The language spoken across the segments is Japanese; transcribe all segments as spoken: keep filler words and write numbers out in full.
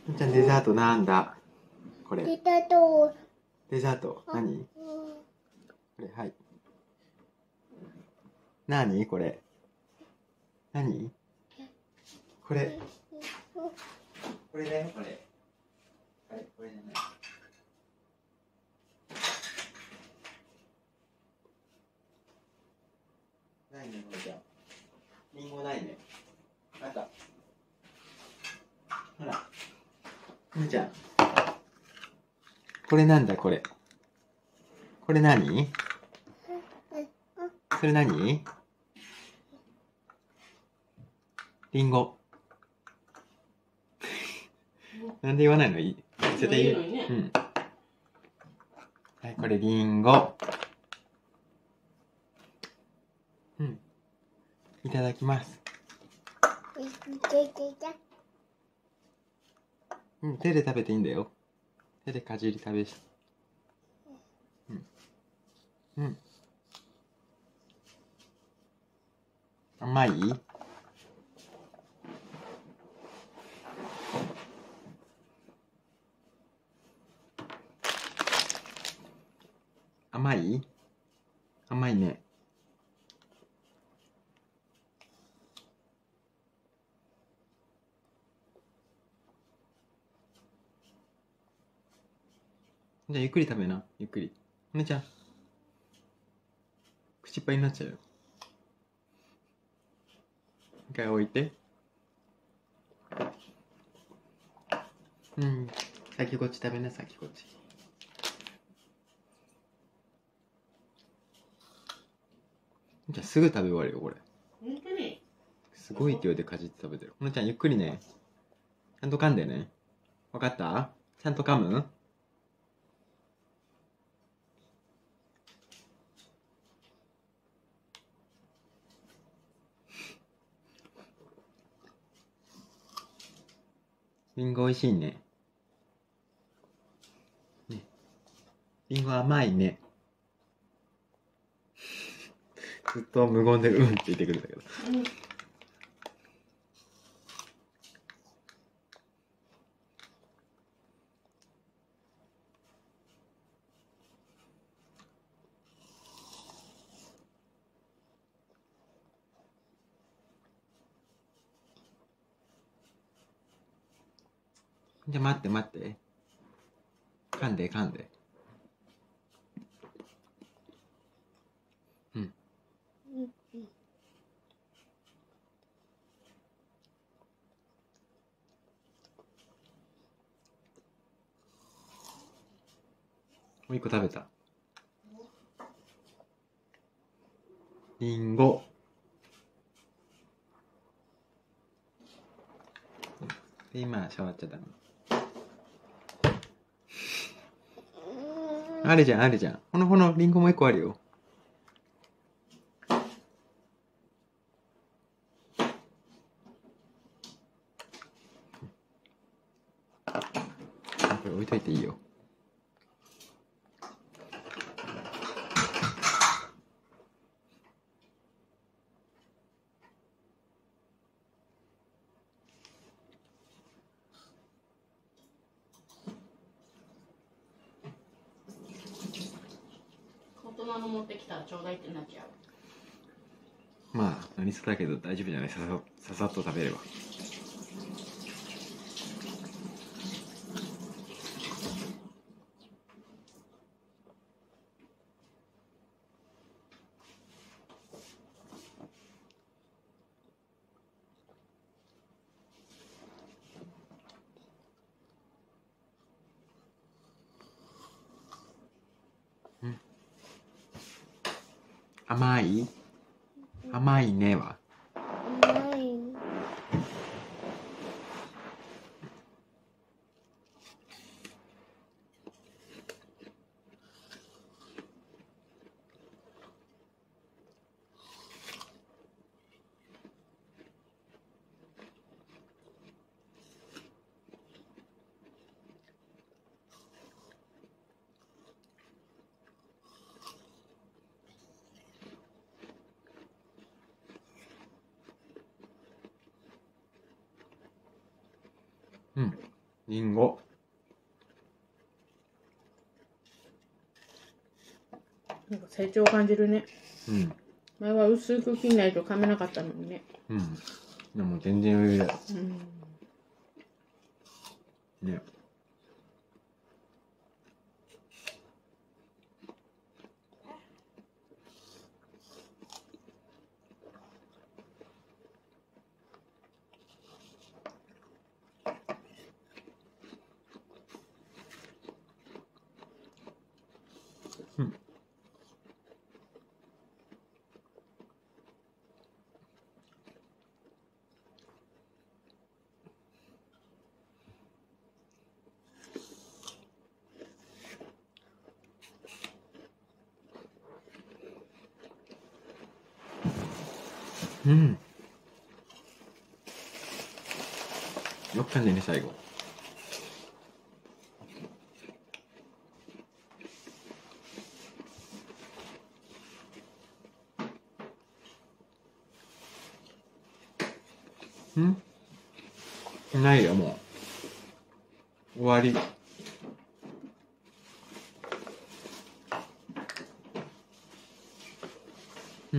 みーちゃんデザートなんだこれ。 デザート。 デザート何？これ、はい。何これ？何？これ。これだよ、これ。はい、これじゃない。ないね、これじゃん。リンゴないね。あった。ほら。むーちゃん。これなんだ、これ。これ何？それ何？リンゴ。なんで言わないの？いい。絶対言う。うん。はい、これリンゴ。うん。いただきます。うん、手で食べていいんだよ。手でかじり食べし。うん。うん。甘い？甘い？甘いね。じゃあゆっくり食べな。ゆっくり。お姉ちゃん。口いっぱいになっちゃうよ。一回置いて。うん。先こっち食べな、先こっち。じゃあすぐ食べ終わるよ、これ。 本当にすごい勢いでかじって食べてる。お姉ちゃんゆっくりね。ちゃんと噛んでね。わかった？ちゃんと噛む？リンゴおいしいね。ね。リンゴ甘いね。ずっと無言でうんって言ってくるんだけど。 うん。 じゃあ待って待って。噛んで噛んで。うん。もう一個食べた。リンゴ。で、今触っちゃダメ。あるじゃんあるじゃん。ほのほのリンゴもう一個あるよ。これ置いといていいよ。 大人の持ってきたらちょうだいってなっちゃう。 まあ何そうだけど大丈夫じゃない。ささささっと食べれば。うん。甘い？甘いねは。うん。 リンゴ。 なんか成長を感じるね。 うん。 前は薄く切んないと噛めなかったのにね。 うん。でも全然余裕だよ。うん。ね。うん。うん。よく噛んでね、最後。ん？ないよ、もう。終わり。うん。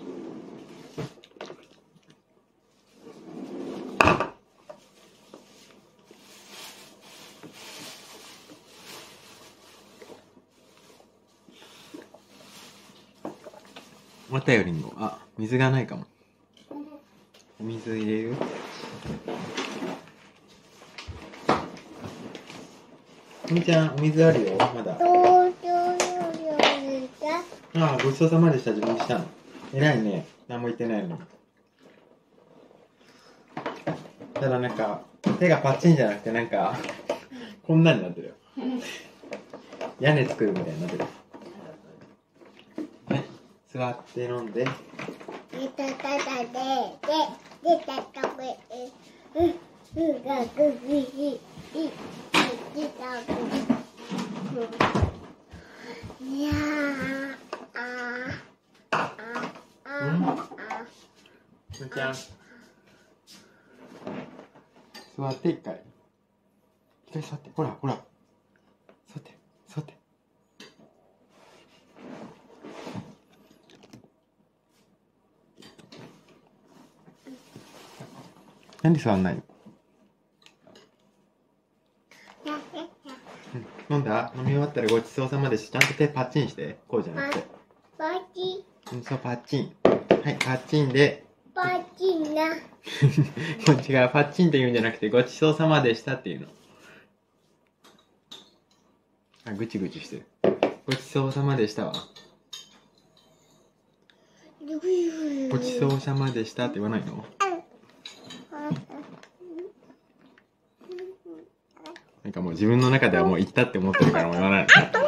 終わったよ、リンゴ。あ、水がないかも。お水入れる？みーちゃん、お水あるよ、まだ。ああ、ごちそうさまでした。自分でしたの。偉いね。何も言ってないのに。ただなんか、手がパッチンじゃなくてなんか、こんなになってるよ。屋根作るみたいになってる。はい、座って飲んで。いやー、あー、あー、うん。むーちゃん。座って一回。一回座って。ほら、ほら。座って、座って。なんで座んないの？うん、飲んだ？飲み終わったらごちそうさまです。ちゃんと手パッチンして。こうじゃなくて。パッチン。うん、そう、パッチン。はい、パッチンで。パッチンな。違う、パッチンって言うんじゃなくて、ごちそうさまでしたっていうの。あ、ぐちぐちしてる。ごちそうさまでしたわ。ごちそうさまでしたって言わないの？なんかもう自分の中ではもう言ったって思ってるからもう言わないの。